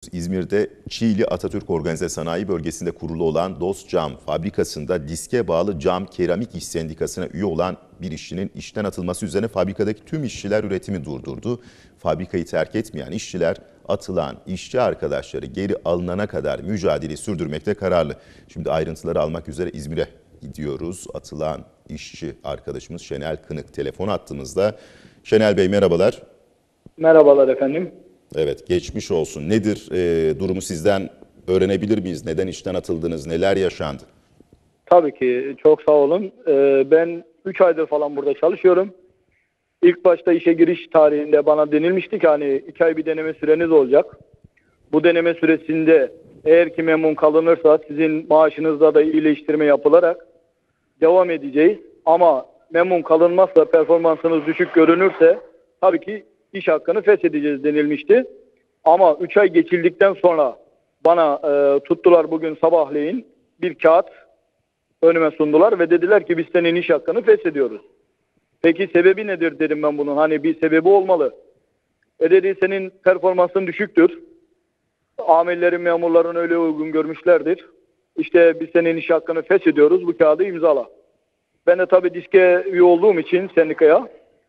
İzmir'de Çiğli Atatürk Organize Sanayi Bölgesi'nde kurulu olan Dost Cam fabrikasında diske bağlı cam keramik iş sendikasına üye olan bir işçinin işten atılması üzerine fabrikadaki tüm işçiler üretimi durdurdu. Fabrikayı terk etmeyen işçiler atılan işçi arkadaşları geri alınana kadar mücadeleyi sürdürmekte kararlı. Şimdi ayrıntıları almak üzere İzmir'e gidiyoruz. Atılan işçi arkadaşımız Şenel Kınık telefon attığımızda. Şenel Bey merhabalar. Merhabalar efendim. Evet, geçmiş olsun. Nedir durumu sizden öğrenebilir miyiz? Neden işten atıldınız? Neler yaşandı? Tabii ki çok sağ olun. Ben 3 aydır falan burada çalışıyorum. İlk başta işe giriş tarihinde bana denilmişti ki hani 2 ay bir deneme süreniz olacak. Bu deneme süresinde eğer ki memnun kalınırsa sizin maaşınızda da iyileştirme yapılarak devam edeceğiz. Ama memnun kalınmazsa, performansınız düşük görünürse tabii ki iş hakkını feshedeceğiz denilmişti. Ama 3 ay geçildikten sonra bana tuttular bugün sabahleyin bir kağıt önüme sundular ve dediler ki biz senin iş hakkını feshediyoruz. Peki sebebi nedir dedim ben bunun. Hani bir sebebi olmalı. Dedi senin performansın düşüktür. Amirlerin, memurların öyle uygun görmüşlerdir. İşte biz senin iş hakkını feshediyoruz. Bu kağıdı imzala. Ben de tabii diske üye olduğum için sendikaya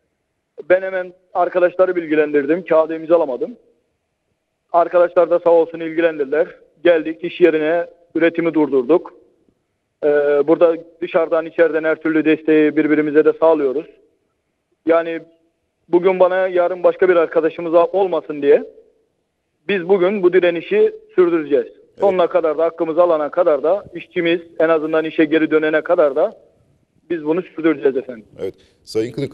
ben hemen arkadaşları bilgilendirdim. Kağıdı imzalamadım. Arkadaşlar da sağ olsun ilgilendirdiler. Geldik iş yerine üretimi durdurduk. Burada dışarıdan içeriden her türlü desteği birbirimize de sağlıyoruz. Yani bugün bana yarın başka bir arkadaşımız olmasın diye biz bugün bu direnişi sürdüreceğiz. Evet. Sonuna kadar da hakkımızı alana kadar da işçimiz en azından işe geri dönene kadar da biz bunu sürdüreceğiz efendim. Evet. Sayın Kınık,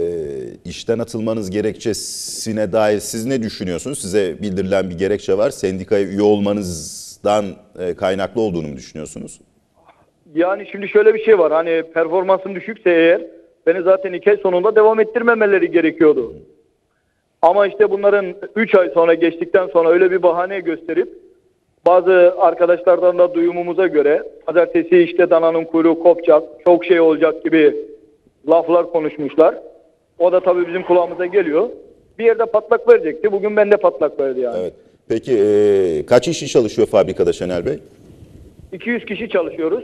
işten atılmanız gerekçesine dair siz ne düşünüyorsunuz? Size bildirilen bir gerekçe var. Sendikaya üye olmanızdan kaynaklı olduğunu mu düşünüyorsunuz? Yani şimdi şöyle bir şey var. Hani performansım düşükse eğer beni zaten 2 ay sonunda devam ettirmemeleri gerekiyordu. Ama işte bunların 3 ay sonra geçtikten sonra öyle bir bahane gösterip bazı arkadaşlardan da duyumumuza göre pazartesi işte dananın kuyruğu kopacak, çok şey olacak gibi laflar konuşmuşlar. O da tabii bizim kulağımıza geliyor. Bir yerde patlak verecekti. Bugün bende patlak verdi yani. Evet. Peki kaç işçi çalışıyor fabrikada Şenel Bey? 200 kişi çalışıyoruz.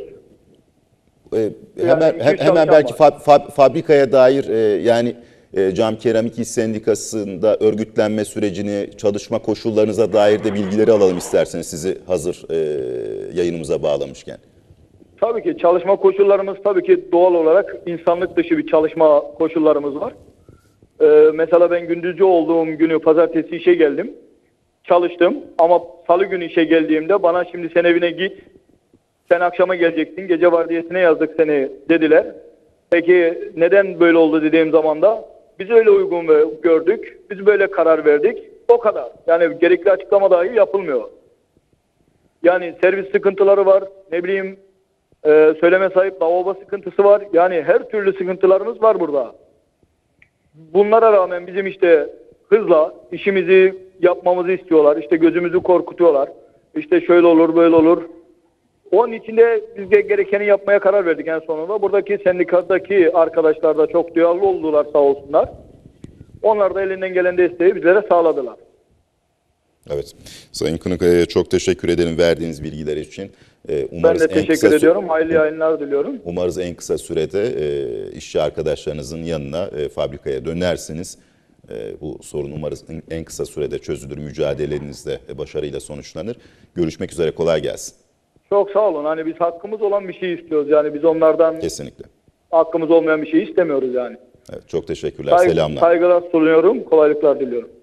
Hemen belki fabrikaya dair yani Cam Keramik İş Sendikası'nda örgütlenme sürecini, çalışma koşullarınıza dair de bilgileri alalım isterseniz sizi hazır yayınımıza bağlamışken. Tabii ki çalışma koşullarımız tabii ki doğal olarak insanlık dışı bir çalışma koşullarımız var. Mesela ben gündüzcü olduğum günü pazartesi işe geldim. Çalıştım ama salı günü işe geldiğimde bana şimdi sen evine git. Sen akşama geleceksin, gece vardiyasına yazdık seni dediler. Peki neden böyle oldu dediğim zaman da biz öyle uygun gördük, biz böyle karar verdik, o kadar. Yani gerekli açıklama dahi yapılmıyor. Yani servis sıkıntıları var, ne bileyim söyleme sahip lavabo sıkıntısı var. Yani her türlü sıkıntılarımız var burada. Bunlara rağmen bizim işte hızla işimizi yapmamızı istiyorlar, işte gözümüzü korkutuyorlar. İşte şöyle olur, böyle olur. Onun için de biz de gerekeni yapmaya karar verdik en sonunda. Buradaki sendikadaki arkadaşlar da çok duyarlı oldular sağ olsunlar. Onlar da elinden gelen desteği bizlere sağladılar. Evet. Sayın Kınık çok teşekkür ederim verdiğiniz bilgiler için. Ben de teşekkür ediyorum. Hayırlı yayınlar diliyorum. Umarız en kısa sürede işçi arkadaşlarınızın yanına fabrikaya dönersiniz. Bu sorun umarız en kısa sürede çözülür. Mücadelenizde başarıyla sonuçlanır. Görüşmek üzere. Kolay gelsin. Çok sağ olun. Hani biz hakkımız olan bir şey istiyoruz. Yani biz onlardan kesinlikle hakkımız olmayan bir şey istemiyoruz yani. Evet, çok teşekkürler. Selamlar. Saygılar sunuyorum. Kolaylıklar diliyorum.